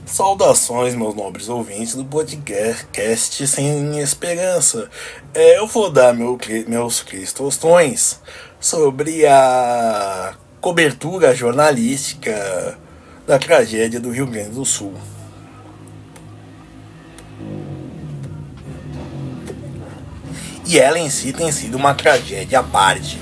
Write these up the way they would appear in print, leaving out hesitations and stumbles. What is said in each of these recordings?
Saudações, meus nobres ouvintes do podcast Sem Esperança. Eu vou dar meus questões sobre a cobertura jornalística da tragédia do Rio Grande do Sul. E ela em si tem sido uma tragédia à parte.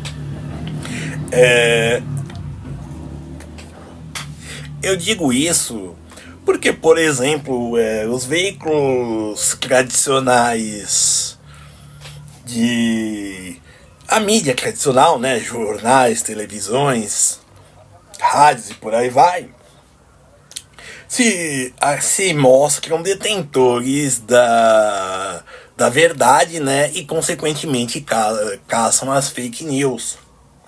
Eu digo isso porque, por exemplo, os veículos tradicionais a mídia tradicional, né, jornais, televisões, rádios e por aí vai, se mostram detentores da verdade, né, e consequentemente caçam as fake news.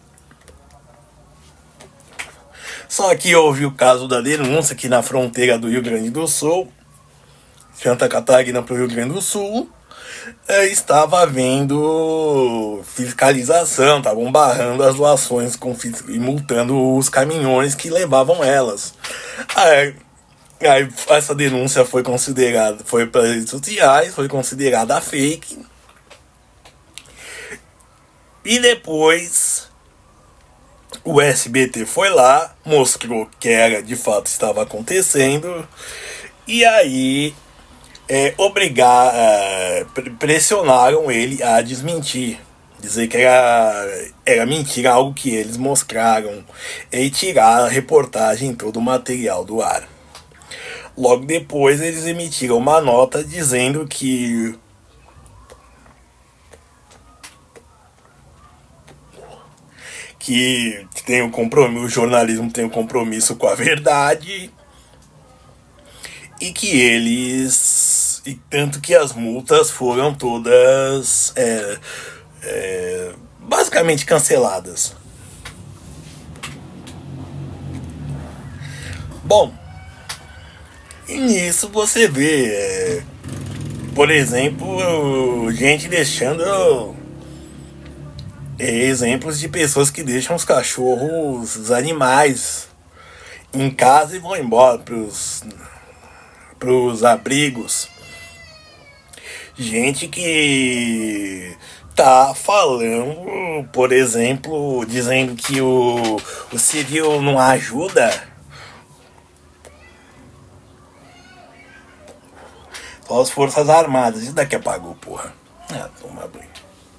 Só que houve o caso da denúncia aqui na fronteira do Rio Grande do Sul, Santa Catarina para o Rio Grande do Sul, estava havendo fiscalização, estavam barrando as doações e multando os caminhões que levavam elas. Aí essa denúncia foi para as redes sociais, foi considerada fake. E depois o SBT foi lá, mostrou que de fato estava acontecendo, e aí pressionaram ele a desmentir, dizer que era mentira algo que eles mostraram e tirar a reportagem, todo o material do ar. Logo depois eles emitiram uma nota dizendo que tem um compromisso, o jornalismo tem um compromisso com a verdade, e tanto que as multas foram todas basicamente canceladas. Bom, e nisso você vê, por exemplo, gente deixando exemplos de pessoas que deixam os cachorros, os animais em casa e vão embora pros abrigos. Gente que tá falando, por exemplo, dizendo que o civil não ajuda. Só as Forças Armadas. Isso daqui apagou, porra. Toma banho.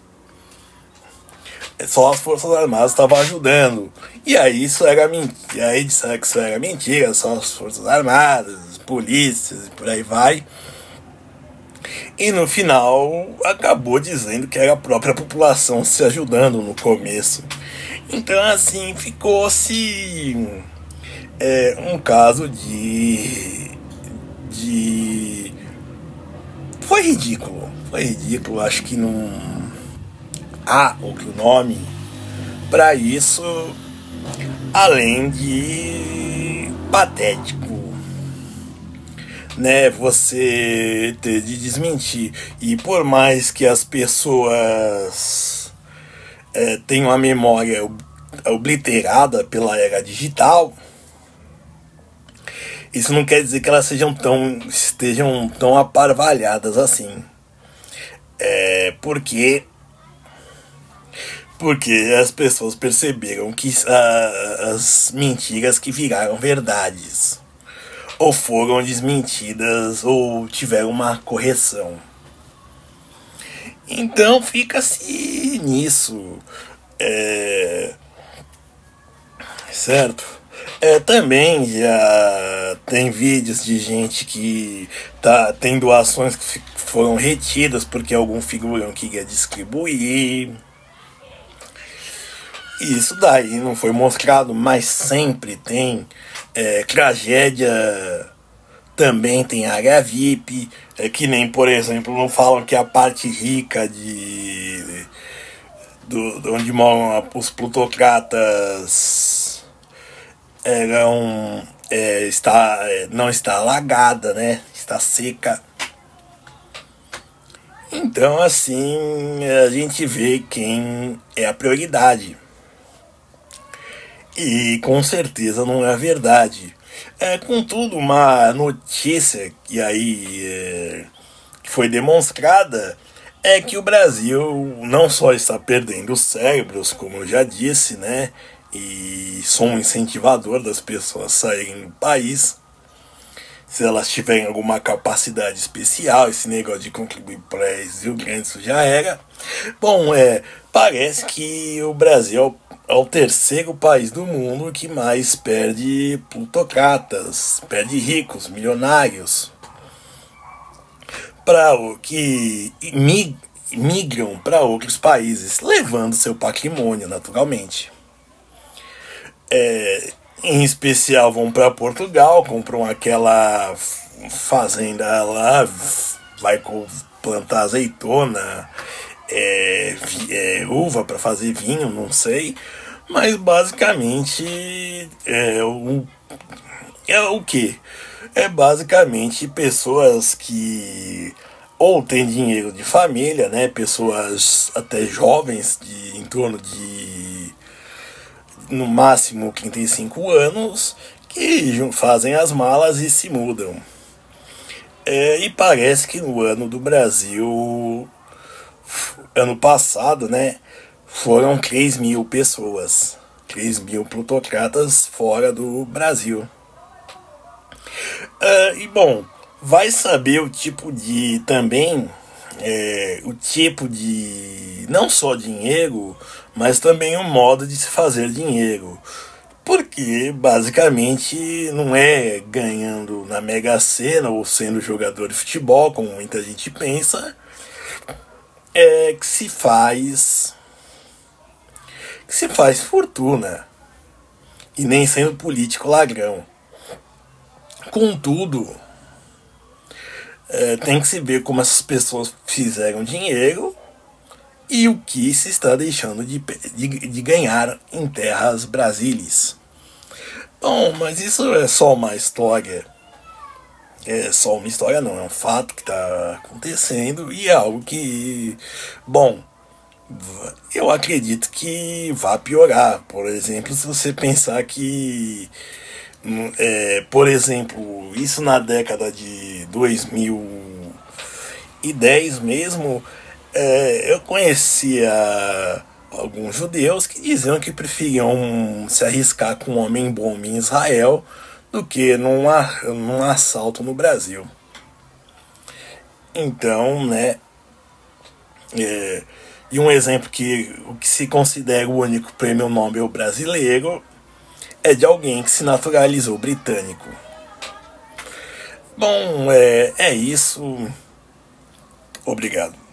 Só as Forças Armadas estavam ajudando. E aí isso era mentira. E aí disseram que isso era mentira. Só as Forças Armadas, polícias e por aí vai. E no final acabou dizendo que era a própria população se ajudando no começo. Então assim ficou-se um caso Foi ridículo. Acho que não há outro nome para isso além de patético, né? Você ter de desmentir. E por mais que as pessoas tenham a memória obliterada pela era digital, isso não quer dizer que elas estejam tão aparvalhadas assim. Porque as pessoas perceberam que as mentiras que viraram verdades ou foram desmentidas ou tiveram uma correção. Então fica-se nisso, certo? Também já tem vídeos de gente que tem doações que foram retidas porque algum figurão queria distribuir. Isso daí não foi mostrado, mas sempre tem. Tragédia também tem área VIP, que nem, por exemplo, não falam que a parte rica de onde moram os plutocratas não está alagada, né? Está seca. Então assim a gente vê quem é a prioridade. E com certeza não é verdade. Contudo, uma notícia que foi demonstrada é que o Brasil não só está perdendo cérebros, como eu já disse, né? E sou um incentivador das pessoas saírem do país, se elas tiverem alguma capacidade especial. Esse negócio de contribuir para Rio Grande, isso já era. Bom, parece que o Brasil é o terceiro país do mundo que mais perde plutocratas, perde ricos, milionários, para o que migram para outros países, levando seu patrimônio, naturalmente. Em especial vão para Portugal, compram aquela fazenda lá, vai plantar azeitona, uva para fazer vinho, não sei, mas basicamente é o que? É basicamente pessoas que ou têm dinheiro de família, né? Pessoas até jovens, em torno de no máximo 35 anos, que fazem as malas e se mudam. E parece que no ano do Brasil, ano passado, né, foram 3 mil pessoas, 3 mil plutocratas fora do Brasil. E bom, vai saber o tipo de também, o tipo de não só dinheiro, mas também o modo de se fazer dinheiro. Porque basicamente não é ganhando na Mega Sena ou sendo jogador de futebol, como muita gente pensa, que se faz fortuna, e nem sendo político ladrão. Contudo, tem que se ver como essas pessoas fizeram dinheiro e o que se está deixando de ganhar em terras brasileiras. Bom, mas isso é só uma história. É só uma história, não. É um fato que está acontecendo e é algo que, bom, eu acredito que vai piorar. Por exemplo, se você pensar que, por exemplo, isso na década de 2010 mesmo, eu conhecia alguns judeus que diziam que preferiam se arriscar com um homem bom em Israel do que num assalto no Brasil. Então, né, e um exemplo que o que se considera o único prêmio Nobel brasileiro é de alguém que se naturalizou britânico. Bom, é isso. Obrigado.